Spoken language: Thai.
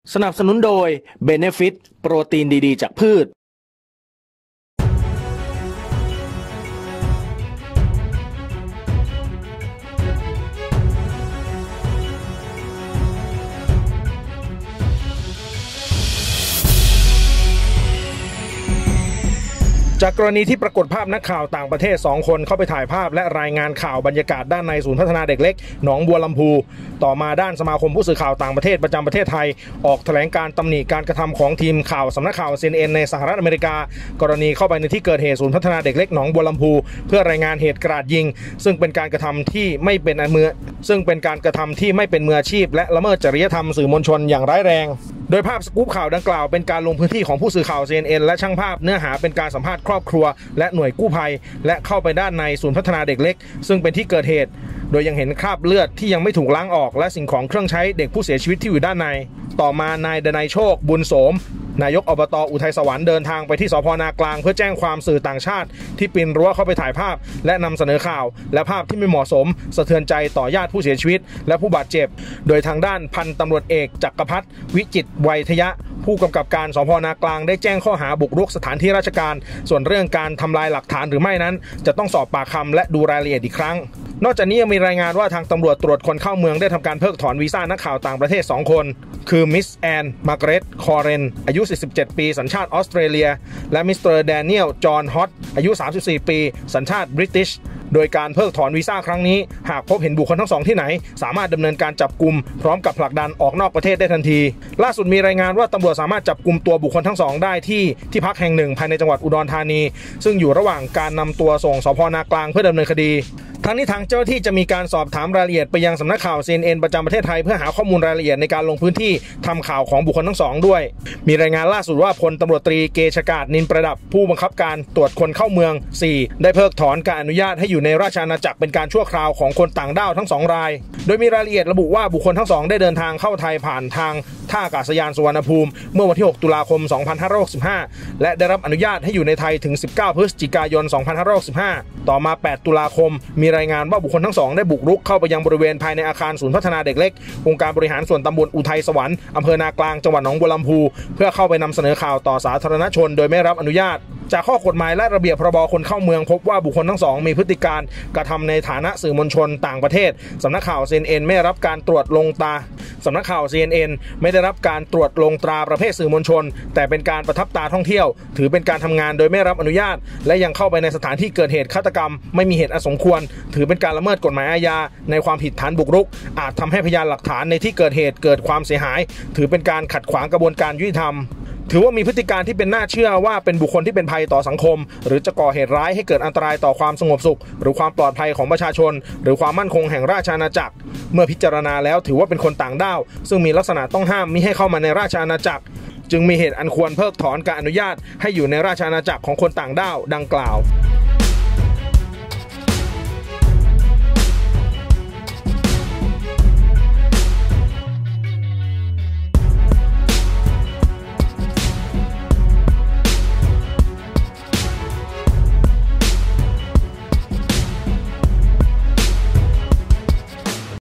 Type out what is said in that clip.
สนับสนุนโดย Benefit โปรตีนดีๆจากพืชจากกรณีที่ปรากฏภาพนักข่าวต่างประเทศ2คนเข้าไปถ่ายภาพและรายงานข่าวบรรยากาศด้านในศูนย์พัฒนาเด็กเล็กหนองบัวลำพูต่อมาด้านสมาคมผู้สื่อข่าวต่างประเทศประจำประเทศไทยออกแถลงการตำหนิการกระทำของทีมข่าวสำนักข่าว CNN ในสหรัฐอเมริกากรณีเข้าไปในที่เกิดเหตุศูนย์พัฒนาเด็กเล็กหนองบัวลำพูเพื่อรายงานเหตุกราดยิงซึ่งเป็นการกระทำที่ไม่เป็นมืออาชีพและละเมิดจริยธรรมสื่อมวลชนอย่างร้ายแรงโดยภาพสกู๊ปข่าวดังกล่าวเป็นการลงพื้นที่ของผู้สื่อข่าว CNN และช่างภาพเนื้อหาเป็นการสัมภาษณ์ครอบครัวและหน่วยกู้ภัยและเข้าไปด้านในศูนย์พัฒนาเด็กเล็กซึ่งเป็นที่เกิดเหตุโดยยังเห็นคราบเลือดที่ยังไม่ถูกล้างออกและสิ่งของเครื่องใช้เด็กผู้เสียชีวิตที่อยู่ด้านในต่อมานายดนัยโชคบุญโสมนายกอบต.อุทัยสวรรค์เดินทางไปที่สพ.นากลางเพื่อแจ้งความสื่อต่างชาติที่ปีนรั้วเข้าไปถ่ายภาพและนำเสนอข่าวและภาพที่ไม่เหมาะสมสะเทือนใจต่อญาติผู้เสียชีวิตและผู้บาดเจ็บโดยทางด้านพันตำรวจเอกจักรพัฒน์วิจิตรไวยทยะผู้กำกับการสพ.นากลางได้แจ้งข้อหาบุกรุกสถานที่ราชการส่วนเรื่องการทำลายหลักฐานหรือไม่นั้นจะต้องสอบปากคำและดูรายละเอียดอีกครั้งนอกจากนี้ยังมีรายงานว่าทางตำรวจตรวจคนเข้าเมืองได้ทำการเพิกถอนวีซ่านักข่าวต่างประเทศ2คนคือมิสแอนมาร์เกร็ตคอเรนอายุ47ปีสัญชาติออสเตรเลียและมิสเตอร์แดเนียลจอห์นฮอตอายุ34ปีสัญชาติบริติชโดยการเพิกถอนวีซ่าครั้งนี้หากพบเห็นบุคคลทั้งสองที่ไหนสามารถดำเนินการจับกุมพร้อมกับผลักดันออกนอกประเทศได้ทันทีล่าสุดมีรายงานว่าตำรวจสามารถจับกุมตัวบุคคลทั้งสองได้ที่พักแห่งหนึ่งภายในจังหวัดอุดรธานีซึ่งอยู่ระหว่างการนำตัวส่งสพ.นากลางเพื่อดำเนินคดีทั้งนี้ทางเจ้าหน้าที่จะมีการสอบถามรายละเอียดไปยังสำนักข่าว CNN ประจำประเทศไทยเพื่อหาข้อมูลรายละเอียดในการลงพื้นที่ทำข่าวของบุคคลทั้งสองด้วยมีรายงานล่าสุดว่าพลตำรวจตรีเกชกาศนินประดับผู้บังคับการตรวจคนเข้าเมือง4ได้เพิกถอนการอนุญาตให้อยู่ในราชอาณาจักรเป็นการชั่วคราวของคนต่างด้าวทั้ง2รายโดยมีรายละเอียดระบุว่าบุคคลทั้งสองได้เดินทางเข้าไทยผ่านทางท่าอากาศยานสุวรรณภูมิเมื่อวันที่6ตุลาคม2565และได้รับอนุญาตให้อยู่ในไทยถึง19พฤศจิกายน2565ต่อมา8ตุลาคมมีรายงานว่าบุคคลทั้งสองได้บุกรุกเข้าไปยังบริเวณภายในอาคารศูนย์พัฒนาเด็กเล็กองค์การบริหารส่วนตำบลอุทัยสวรรค์อำเภอนากลางจังหวัดหนองบัวลำพูเพื่อเข้าไปนำเสนอข่าวต่อสาธารณชนโดยไม่รับอนุญาตจากข้อกฎหมายและระเบียบพรบคนเข้าเมืองพบว่าบุคคลทั้งสองมีพฤติการกระทำในฐานะสื่อมวลชนต่างประเทศสำนักข่าว CNN ไม่ได้รับการตรวจลงตราสำนักข่าว CNN ไม่ได้รับการตรวจลงตราประเภทสื่อมวลชนแต่เป็นการประทับตาท่องเที่ยวถือเป็นการทำงานโดยไม่รับอนุญาตและยังเข้าไปในสถานที่เกิดเหตุฆาตกรรมไม่มีเหตุอันสมควรถือเป็นการละเมิดกฎหมายอาญาในความผิดฐานบุกรุกอาจทำให้พยานหลักฐานในที่เกิดเหตุเกิดความเสียหายถือเป็นการขัดขวางกระบวนการยุติธรรมถือว่ามีพฤติการที่เป็นน่าเชื่อว่าเป็นบุคคลที่เป็นภัยต่อสังคมหรือจะก่อเหตุร้ายให้เกิดอันตรายต่อความสงบสุขหรือความปลอดภัยของประชาชนหรือความมั่นคงแห่งราชอาณาจักรเมื่อพิจารณาแล้วถือว่าเป็นคนต่างด้าวซึ่งมีลักษณะต้องห้ามมิให้เข้ามาในราชอาณาจักรจึงมีเหตุอันควรเพิกถอนการอนุญาตให้อยู่ในราชอาณาจักรของคนต่างด้าวดังกล่าว